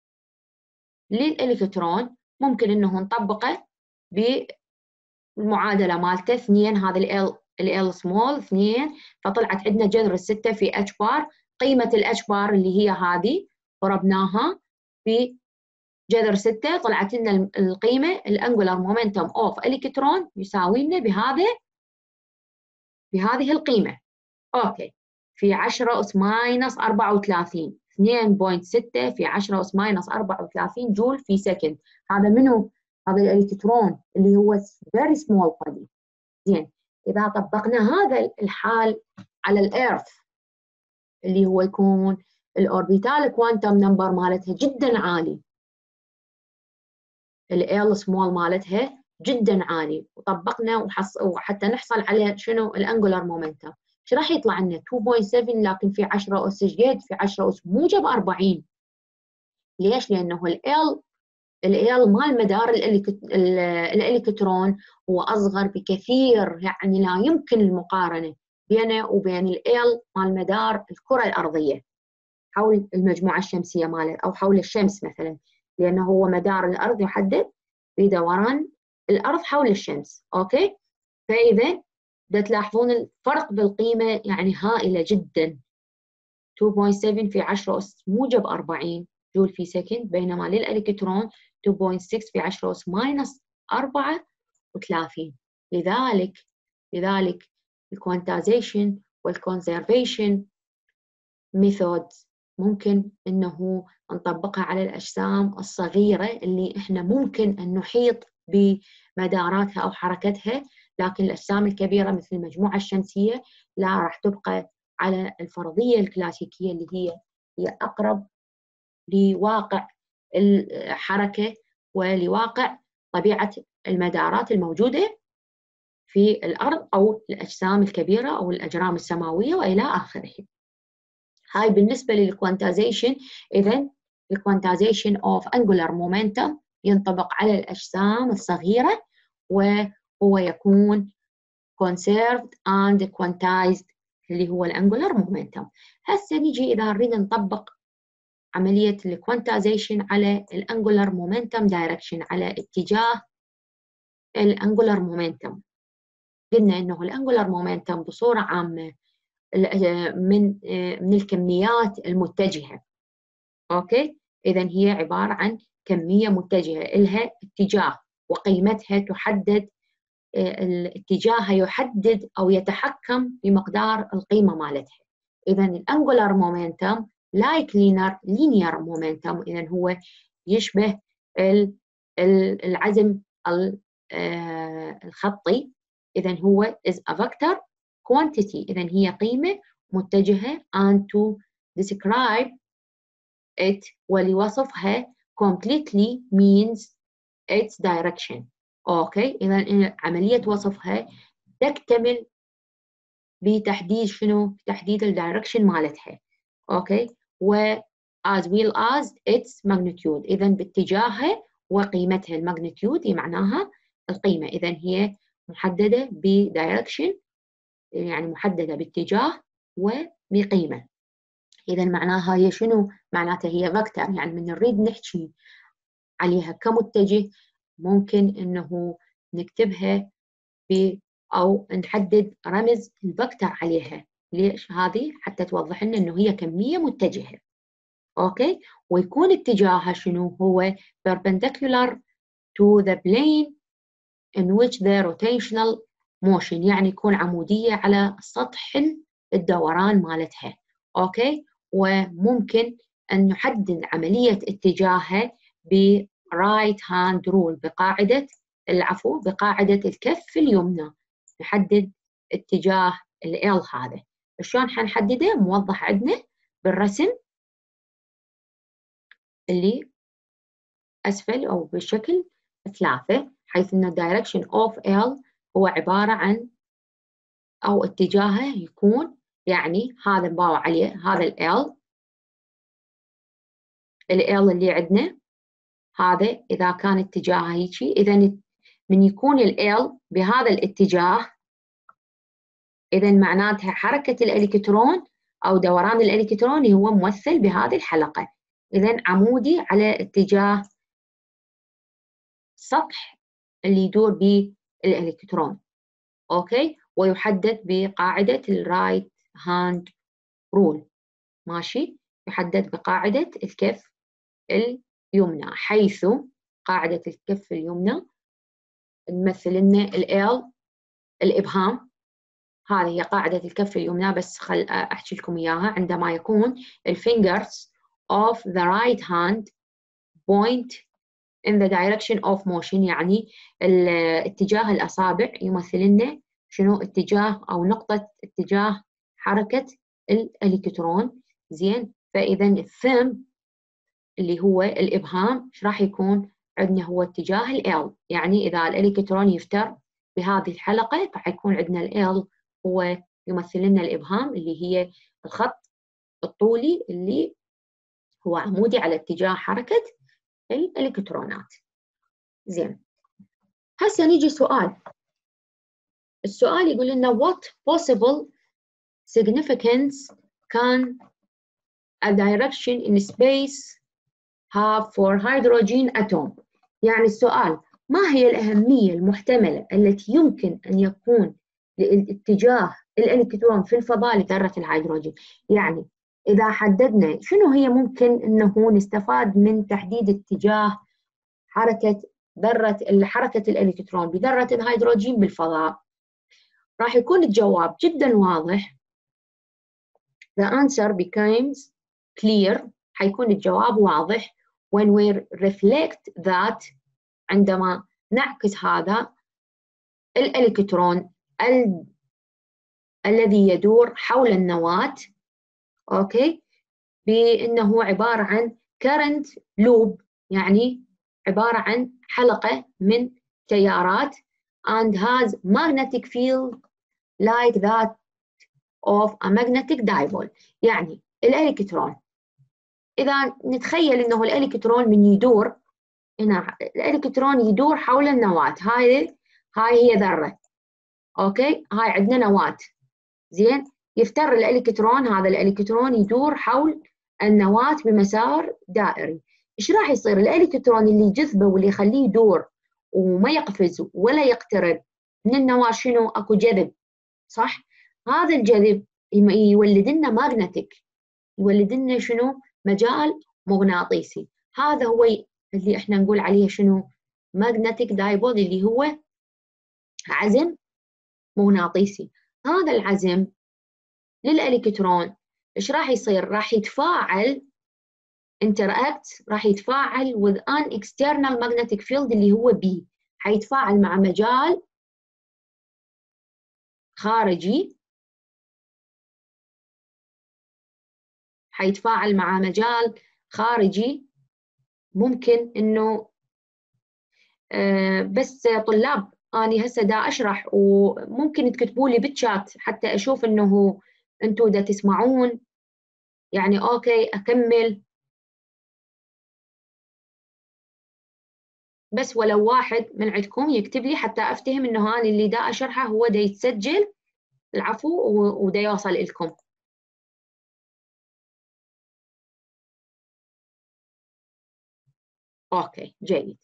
للالكترون ممكن انه نطبقه بالمعادله مالته اثنين، هذا ال ال سمول اثنين، فطلعت عندنا جذر الستة في اتش بار. قيمه الاتش بار اللي هي هذه ضربناها في جذر ستة طلعت لنا القيمة الانجولار مومنتم اوف الكترون يساوي لنا بهذا بهذه القيمة. اوكي، في عشرة أس ماينس أربعة وثلاثين، اثنين فاصلة ستة في عشرة أس ماينس أربعة وثلاثين جول في سكند. هذا منو؟ هذا الالكترون اللي هو very small body. زين، إذا طبقنا هذا الحال على الإيرث اللي هو يكون الأوربيتال كوانتم نمبر مالتها جدا عالي، ال سمول مالتها جدا عالي، وطبقنا وحص... وحتى نحصل على شنو الانجولار مومنتم، ايش راح يطلع لنا؟ اثنين فاصلة سبعة لكن في عشرة اس جد في عشرة اس موجب أربعين. ليش؟ لانه ال ال مال مدار الالكترون هو اصغر بكثير، يعني لا يمكن المقارنه بينه وبين ال مال مدار الكره الارضيه حول المجموعه الشمسيه ماله او حول الشمس مثلا، لانه هو مدار الارض يحدد بدوران الارض حول الشمس. اوكي، فاذا دا تلاحظون الفرق بالقيمه يعني هائله جدا، اثنين فاصلة سبعة في عشرة اس موجب أربعين جول في سكند، بينما للالكترون اثنين فاصلة ستة في عشرة اس ماينس أربعة وثلاثين. لذلك لذلك الكوانتايزيشن والكونسرفيشن ميثودز ممكن انه نطبقها على الاجسام الصغيره اللي احنا ممكن ان نحيط بمداراتها او حركتها، لكن الاجسام الكبيره مثل المجموعه الشمسيه لا، راح تبقى على الفرضيه الكلاسيكيه اللي هي هي اقرب لواقع الحركه ولواقع طبيعه المدارات الموجوده في الارض او الاجسام الكبيره او الاجرام السماويه والى اخره. هاي بالنسبة للكوانتايزيشن. إذن الكوانتايزيشن of angular momentum ينطبق على الأجسام الصغيرة وهو يكون conserved and quantized اللي هو الانجولار مومنتم. هسه نيجي إذا نريد نطبق عملية الكوانتايزيشن على الانجولار مومنتم دايركشن، على اتجاه الانجولار مومنتم. قلنا إنه الانجولار مومنتم بصورة عامة من من الكميات المتجهة. اوكي، اذا هي عبارة عن كمية متجهة لها اتجاه وقيمتها تحدد، الاتجاه يحدد او يتحكم بمقدار القيمة مالتها. اذا الانجولار مومنتم لايك لينير لينير مومنتم، اذا هو يشبه العزم الخطي، اذا هو is a vector quantity، إذا هي قيمة متجهة and to describe it ولوصفها completely means its direction. أوكي، إذا عملية وصفها تكتمل بتحديد شنو؟ تحديد الدايركشن مالتها. أوكي، و as well as its magnitude، إذا باتجاهها وقيمتها. الماجنتيود هي معناها القيمة، إذا هي محددة بدايركشن يعني محددة باتجاه وبقيمة. إذا معناها هي شنو؟ معناتها هي فكتور، يعني من نريد نحكي عليها كمتجه ممكن إنه نكتبها ب أو نحدد رمز الفكتور عليها. ليش هذه؟ حتى توضح لنا إنه هي كمية متجهة. أوكي، ويكون اتجاهها شنو؟ هو perpendicular to the plane in which the rotational موشن، يعني يكون عمودية على سطح الدوران مالتها. أوكي، وممكن أن نحدد عملية اتجاهها ب right hand rule، بقاعدة العفو بقاعدة الكف اليمنى، نحدد اتجاه ال L هذا. شلون حنحدده؟ موضح عندنا بالرسم اللي أسفل أو بالشكل ثلاثة، حيث أن direction of L هو عبارة عن أو اتجاهه يكون، يعني هذا نباوع عليه هذا ال L ال L اللي عندنا هذا إذا كان اتجاهه هيجي، إذا من يكون ال L بهذا الاتجاه إذا معناتها حركة الإلكترون أو دوران الإلكترون هو ممثل بهذه الحلقة، إذا عمودي على اتجاه سطح اللي يدور به الإلكترون. أوكي، ويحدد بقاعدة الرايت هاند رول. ماشي، يحدد بقاعدة الكف يمنى، حيث قاعدة الكف اليمنى نمثل لنا ال الإبهام. هذه هي قاعدة الكف اليمنى، بس خل أحكي لكم إياها. عندما يكون ال fingers of the right hand point in the direction of motion، يعني اتجاه الأصابع يمثل لنا شنو؟ اتجاه أو نقطة اتجاه حركة الإلكترون. زين، فإذا الثumb اللي هو الإبهام ايش راح يكون عندنا؟ هو اتجاه ال L، يعني إذا الإلكترون يفتر بهذه الحلقة فحيكون عندنا ال L هو يمثل لنا الإبهام، اللي هي الخط الطولي اللي هو عمودي على اتجاه حركة الإلكترونات. زين، هسه نيجي سؤال. السؤال يقول لنا what possible significance can a direction in space have for hydrogen atom؟ يعني السؤال: ما هي الأهمية المحتملة التي يمكن أن يكون لاتجاه الإلكترون في الفضاء لذرة الهيدروجين؟ يعني إذا حددنا شنو هي ممكن أنه نستفاد من تحديد اتجاه حركة ذرة حركة الإلكترون بذرة الهيدروجين بالفضاء، راح يكون الجواب جدا واضح. The answer becomes clear. حيكون الجواب واضح when we reflect that، عندما نعكس هذا الإلكترون ال... الذي يدور حول النواة، أوكي، بأنه عبارة عن current loop، يعني عبارة عن حلقة من تيارات and has magnetic field like that of a magnetic dipole. يعني الإلكترون، إذا نتخيل أنه الإلكترون من يدور هنا، الإلكترون يدور حول النواة، هاي هاي هي ذرة، أوكي، هاي عندنا نواة. زين، يفتر الإلكترون، هذا الإلكترون يدور حول النواة بمسار دائري. إيش راح يصير؟ الإلكترون اللي يجذبه واللي يخليه يدور وما يقفز ولا يقترب من النواة، شنو؟ أكو جذب، صح؟ هذا الجذب يولد لنا ماغنتيك، يولد لنا شنو؟ مجال مغناطيسي. هذا هو اللي احنا نقول عليه شنو؟ magnetic dipole، اللي هو عزم مغناطيسي. هذا العزم للإلكترون ايش راح يصير؟ راح يتفاعل interact، راح يتفاعل with an external magnetic field اللي هو B، حيتفاعل مع مجال خارجي، حيتفاعل مع مجال خارجي. ممكن انه أه بس طلاب اني هسه دا اشرح، وممكن تكتبوا لي بالشات حتى اشوف انه انتم دا تسمعون، يعني اوكي اكمل، بس ولو واحد من عندكم يكتب لي حتى افتهم انه انا اللي دا اشرحه هو دا يتسجل، العفو، ودا يوصل لكم. اوكي جيد،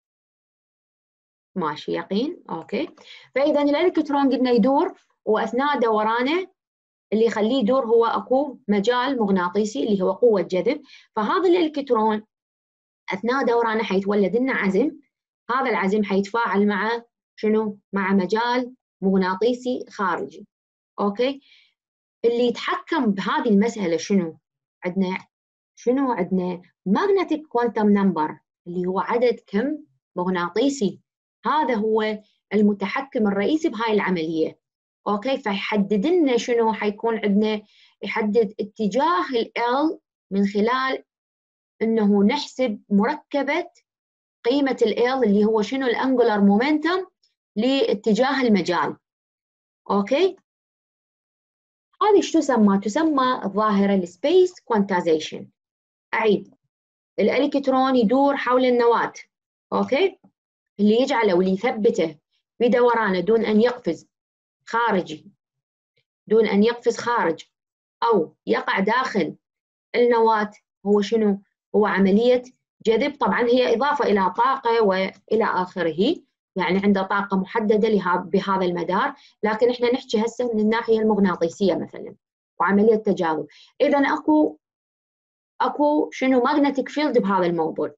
ماشي يقين. اوكي، فاذا الالكترون قلنا يدور، واثناء دورانه اللي يخليه يدور هو اكو مجال مغناطيسي اللي هو قوه جذب. فهذا الالكترون اثناء دورانه حيتولد لنا عزم، هذا العزم حيتفاعل مع شنو؟ مع مجال مغناطيسي خارجي. اوكي، اللي يتحكم بهذه المساله شنو؟ عندنا شنو؟ عندنا magnetic quantum number اللي هو عدد كم مغناطيسي، هذا هو المتحكم الرئيسي بهاي العمليه. اوكي، فيحدد لنا شنو حيكون عندنا، يحدد اتجاه ال L من خلال انه نحسب مركبه قيمه ال L اللي هو شنو؟ الانجولار مومنتم لاتجاه المجال. اوكي، هذه شو تسمى؟ تسمى الظاهره السبيس كوانتايزيشن. اعيد، الالكترون يدور حول النواه، اوكي، اللي يجعله واللي يثبته بدورانه دون ان يقفز خارجي، دون ان يقفز خارج او يقع داخل النواه، هو شنو؟ هو عمليه جذب. طبعا هي اضافه الى طاقه والى اخره، يعني عنده طاقه محدده بهذا المدار، لكن احنا نحكي هسه من الناحيه المغناطيسيه مثلا وعمليه تجاذب. اذا اكو اكو شنو؟ ماغنتيك فيلد بهذا الموضوع.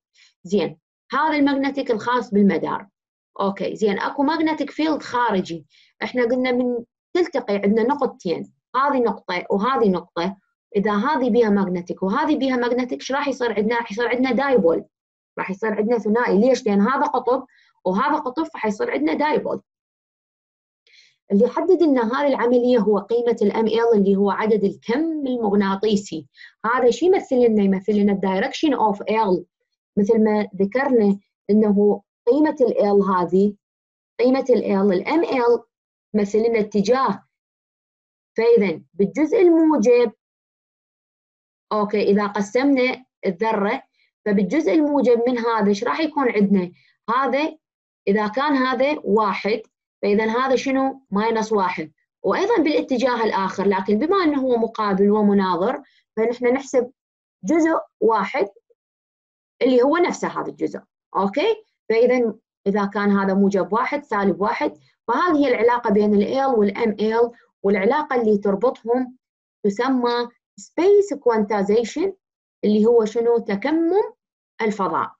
زين هذا المagnetic الخاص بالمدار. اوكي زين اكو magnetic field خارجي. احنا قلنا من تلتقي عندنا نقطتين، هذه نقطة وهذه نقطة، إذا هذه بيها magnetic وهذه بيها magnetic ايش راح يصير عندنا؟ راح يصير عندنا دايبول، راح يصير عندنا ثنائي. ليش؟ لأن هذا قطب وهذا قطب فحيصير عندنا دايبول. اللي يحدد لنا هذه العملية هو قيمة الام ال اللي هو عدد الكم المغناطيسي. هذا شو يمثل لنا؟ يمثل لنا الدايركشن اوف ال، مثل ما ذكرنا انه قيمة ال هذه قيمة ال الام ال تمثل لنا اتجاه. فإذا بالجزء الموجب اوكي اذا قسمنا الذرة فبالجزء الموجب من هذا ايش راح يكون عندنا؟ هذا اذا كان هذا واحد فإذا هذا شنو؟ ماينس واحد، وأيضا بالاتجاه الآخر، لكن بما أنه هو مقابل ومناظر فنحن نحسب جزء واحد اللي هو نفسه هذا الجزء. أوكي؟ فإذا إذا كان هذا موجب واحد سالب واحد، فهذه هي العلاقة بين ال L والام ال، والعلاقة اللي تربطهم تسمى space quantization اللي هو شنو؟ تكمم الفضاء.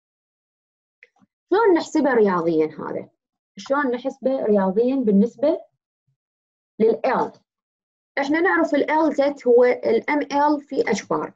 شلون نحسبه رياضيا هذا؟ شلون نحسبه رياضيا بالنسبة لل L؟ احنا نعرف ال L Z هو ال M L في H بار.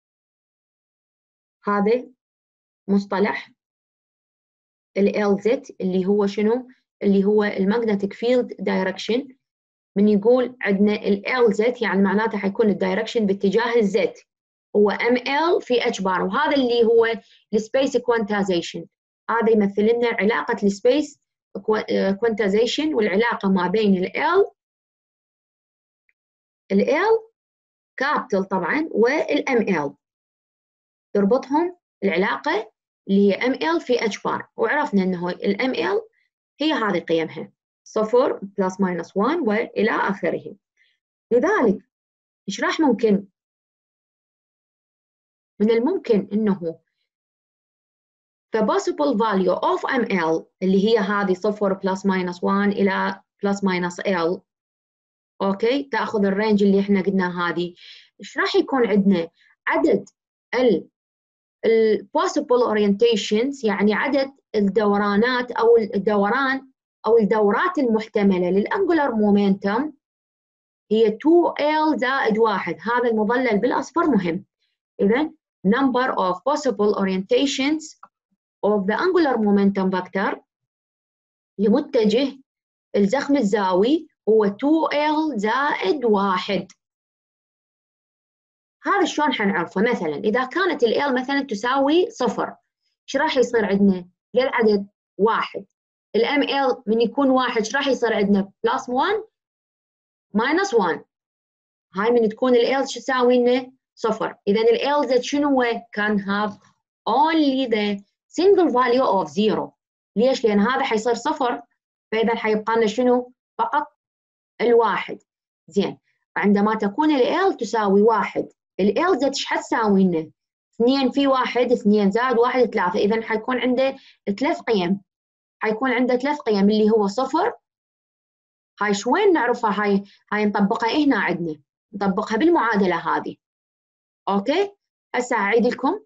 هذا مصطلح ال L Z اللي هو شنو؟ اللي هو المagnetic field direction. من يقول عندنا ال L Z يعني معناته حيكون الدايركشن باتجاه ال Z هو M L في H بار، وهذا اللي هو ال space quantization. هذا يمثل لنا علاقة ال space quantization والعلاقة ما بين ال L ال L كابيتال طبعا والام ال، تربطهم العلاقه اللي هي ام ال في اتش بار، وعرفنا انه الام ال هي هذه قيمها صفر بلس ماينس واحد والى اخره. لذلك ايش راح ممكن؟ من الممكن انه the possible value of ام ال اللي هي هذه صفر بلس ماينس واحد الى بلس ماينس ال، اوكي تاخذ الرينج اللي احنا قلنا هذه. ايش راح يكون عندنا؟ عدد ال ال possible orientations يعني عدد الدورانات او الدوران او الدورات المحتمله للانجولار مومنتم هي تو إل زائد واحد. هذا المظلل بالاصفر مهم. اذا number of possible orientations of the angular momentum vector لمتجه الزخم الزاوي هو تو إل زائد واحد. هذا شلون حنعرفه؟ مثلا اذا كانت ال L مثلا تساوي صفر، ايش راح يصير عندنا؟ للعدد واحد. الام ال من يكون واحد ايش راح يصير عندنا؟ بلس واحد ماينس واحد. هاي من تكون ال L شو تساوي لنا؟ صفر. اذا ال L Z شنو هو؟ كان have only the single value of zero. ليش؟ لان هذا حيصير صفر، فاذا حيبقى لنا شنو؟ فقط الواحد. زين عندما تكون ال L تساوي واحد، ال L Z ايش حتساوي لنا؟ اثنين في واحد، اثنين زائد واحد ثلاثة. إذا حيكون عنده ثلاث قيم. حيكون عنده ثلاث قيم اللي هو صفر. هاي شوين نعرفها؟ هاي هاي نطبقها هنا عندنا، نطبقها بالمعادلة هذه. أوكي؟ هسه أعيد لكم.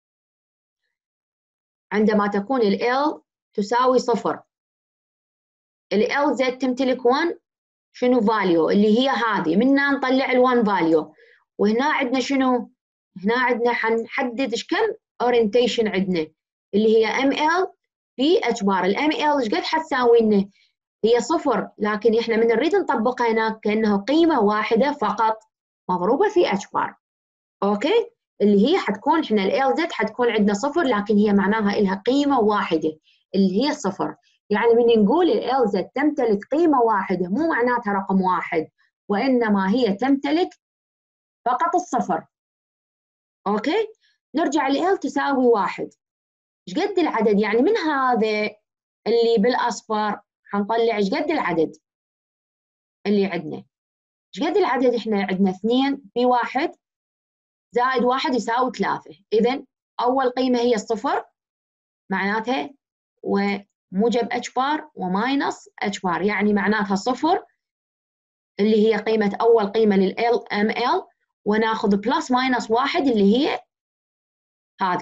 عندما تكون ال L تساوي صفر، ال L Z تمتلك واحد شنو فاليو اللي هي هذه، منها نطلع ال واحد فاليو. وهنا عندنا شنو؟ هنا عندنا حنحدد ايش كم اورينتيشن عندنا اللي هي ام ال في اتش بار. الام ال ايش قد حتساوي لنا؟ هي صفر، لكن احنا من نريد نطبقها هناك كانها قيمه واحده فقط مضروبه في اتش بار. اوكي؟ اللي هي حتكون احنا ال زد حتكون عندنا صفر، لكن هي معناها لها قيمه واحده اللي هي الصفر. يعني من نقول ال زد تمتلك قيمه واحده مو معناتها رقم واحد، وانما هي تمتلك فقط الصفر. اوكي؟ نرجع ل L تساوي واحد. ايش قد العدد؟ يعني من هذا اللي بالاصفر حنطلع ايش قد العدد اللي عندنا. ايش قد العدد؟ احنا عندنا اثنين في واحد زائد واحد يساوي ثلاثة. اذا اول قيمه هي الصفر معناتها وموجب اتش بار وماينس اتش بار، يعني معناتها صفر اللي هي قيمه اول قيمه لل ام ال، وناخذ بلس ماينس واحد اللي هي هذه.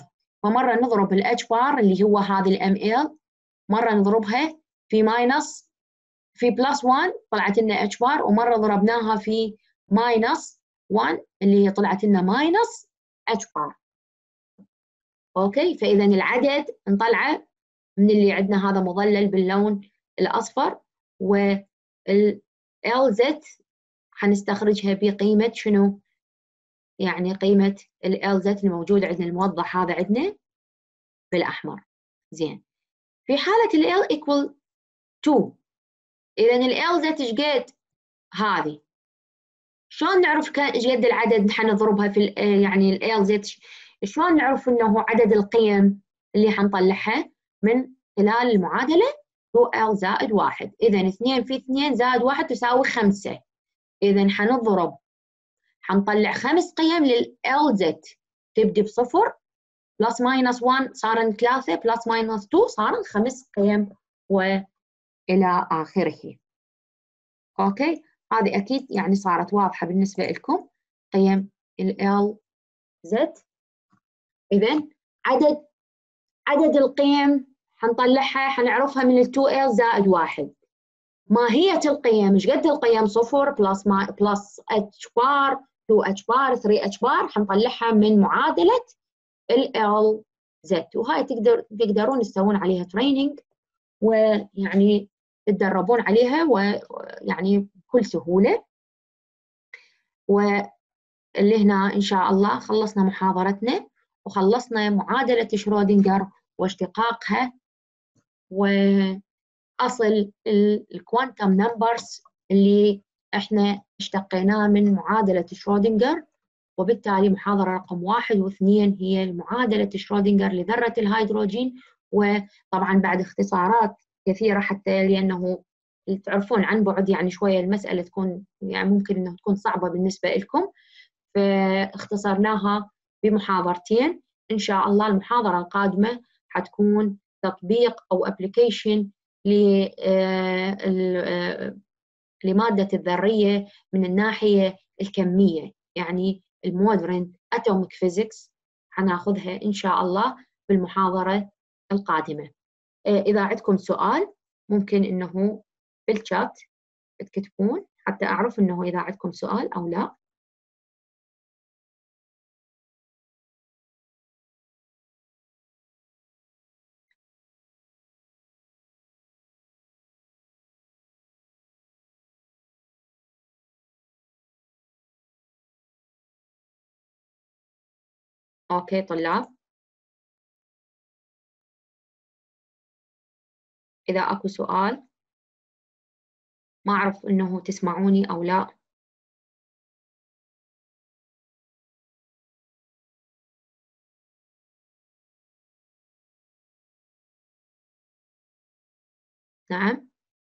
فمرة نضرب الاتش بار اللي هو هذه الام ال، مرة نضربها في ماينس في بلس واحد طلعت لنا اتش بار، ومرة ضربناها في ماينس واحد اللي هي طلعت لنا ماينس اتش بار. اوكي، فاذا العدد نطلعه من اللي عندنا هذا مظلل باللون الاصفر، وال ال زد حنستخرجها بقيمة شنو؟ يعني قيمة ال ال زد الموجود عندنا الموضح هذا عندنا بالاحمر. زين، في حالة ال L equal اثنين، اذا ال L زد ايش قد؟ هذه. شلون نعرف ايش قد العدد حنضربها في يعني ال L زد؟ شلون نعرف انه عدد القيم اللي حنطلعها؟ من خلال المعادلة اثنين L زائد واحد. اذا اثنين في اثنين زائد واحد تساوي خمسة. اذا حنضرب، حنطلع خمس قيم لل L زد، تبدي بصفر بلس ماينس واحد صار ثلاثة، بلس ماينس اثنين صار خمس قيم، وإلى آخره. أوكي، هذه أكيد يعني صارت واضحة بالنسبة لكم قيم ال L زد. إذا عدد عدد القيم حنطلعها، حنعرفها من ال اثنين L زائد واحد. ماهية القيم، ايش قد القيم؟ صفر بلس ما بلس اتش بار، اثنين اتش بار، ثلاثة اتش بار، حنطلعها من معادلة ال L زد. وهاي تقدر تقدرون تسوون عليها تريننج، ويعني تتدربون عليها ويعني بكل سهولة. واللي هنا إن شاء الله خلصنا محاضرتنا، وخلصنا معادلة شرودنجر واشتقاقها، وأصل الكوانتم نمبرز اللي احنا اشتقيناه من معادلة شرودنجر. وبالتالي محاضرة رقم واحد واثنين هي معادلة شرودنجر لذرة الهيدروجين. وطبعا بعد اختصارات كثيرة، حتى لأنه تعرفون عن بعد يعني شوية المسألة تكون يعني ممكن أنها تكون صعبة بالنسبة لكم، فاختصرناها بمحاضرتين. إن شاء الله المحاضرة القادمة حتكون تطبيق أو application لمادة الذرية من الناحية الكمية، يعني المودرن اتوميك فيزيكس، حناخذها إن شاء الله بالمحاضرة القادمة. إذا عندكم سؤال ممكن إنه بالشات تكتبون حتى أعرف إنه إذا عندكم سؤال أو لا. أوكي طلاب، إذا أكو سؤال ما أعرف إنه تسمعوني أو لا. نعم،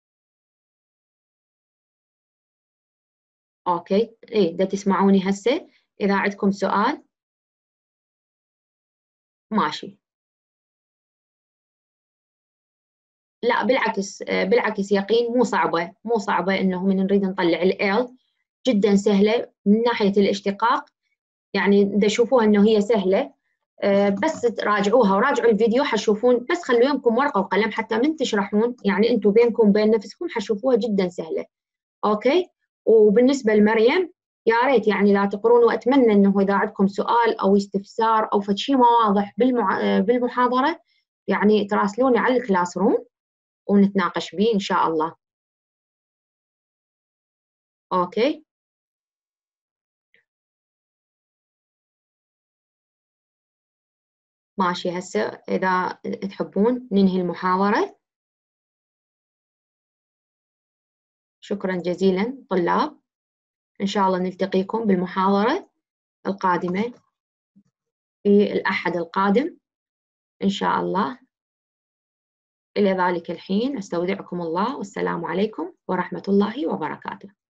أوكي، إيه دا تسمعوني هسه. إذا عندكم سؤال ماشي. لا بالعكس، بالعكس يقين، مو صعبة مو صعبة إنه من نريد نطلع ال L جدا سهلة من ناحية الاشتقاق. يعني دا شوفوها إنه هي سهلة، بس تراجعوها وراجعوا الفيديو حتشوفون. بس خلوا يمكم ورقة وقلم حتى من تشرحون، يعني أنتم بينكم بين نفسكم حتشوفوها جدا سهلة. أوكي، وبالنسبة لمريم يا ريت يعني لا تقرون، وأتمنى إنه إذا عندكم سؤال أو استفسار أو فشي ما واضح بالمع... بالمحاضرة يعني تراسلوني على الكلاس روم ونتناقش به إن شاء الله. أوكي، ماشي. هسه إذا تحبون ننهي المحاضرة. شكرا جزيلا طلاب، إن شاء الله نلتقيكم بالمحاضرة القادمة في الأحد القادم إن شاء الله. إلى ذلك الحين أستودعكم الله، والسلام عليكم ورحمة الله وبركاته.